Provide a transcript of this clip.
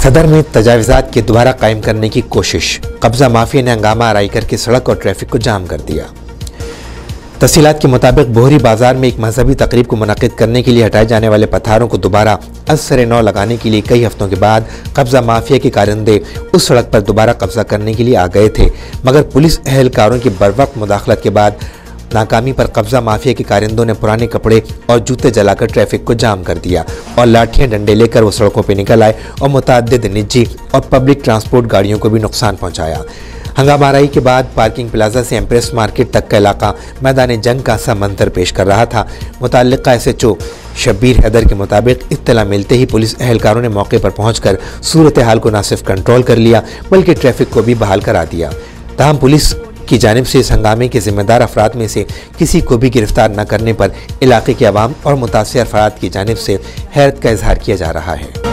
सदर में तजाविज़ात के दोबारा कायम करने की कोशिश। कब्जा माफिया ने हंगामा आराई करके सड़क और ट्रैफिक को जाम कर दिया। तफसीलात के मुताबिक बोहरी बाजार में एक मजहबी तकरीब को मुनक़िद करने के लिए हटाए जाने वाले पत्थरों को दोबारा असर नौ लगाने के लिए कई हफ्तों के बाद कब्जा माफिया के कारिंदे उस सड़क पर दोबारा कब्जा करने के लिए आ गए थे, मगर पुलिस एहलकारों की बरवक्त मुदाखलत के बाद नाकामी पर कब्जा माफिया के कारिंदों ने पुराने कपड़े और जूते जलाकर ट्रैफिक को जाम कर दिया और लाठियां डंडे लेकर वो सड़कों पर निकल आए और मुतअद्दिद निजी और पब्लिक ट्रांसपोर्ट गाड़ियों को भी नुकसान पहुंचाया। हंगामा आराई के बाद पार्किंग प्लाजा से एम्प्रेस मार्केट तक का इलाका मैदान जंग का सा मंजर पेश कर रहा था। मुतल्लिका SHO शब्बीर हैदर के मुताबिक इत्तला मिलते ही पुलिस एहलकारों ने मौके पर पहुंचकर सूरत हाल को न सिर्फ कंट्रोल कर लिया बल्कि ट्रैफिक को भी बहाल करा दिया। ताहम पुलिस की जानिब से इस हंगामे के जिम्मेदार अफराद में से किसी को भी गिरफ्तार न करने पर इलाके के अवाम और मुतासिर अफराद की जानिब से हैरत का इजहार किया जा रहा है।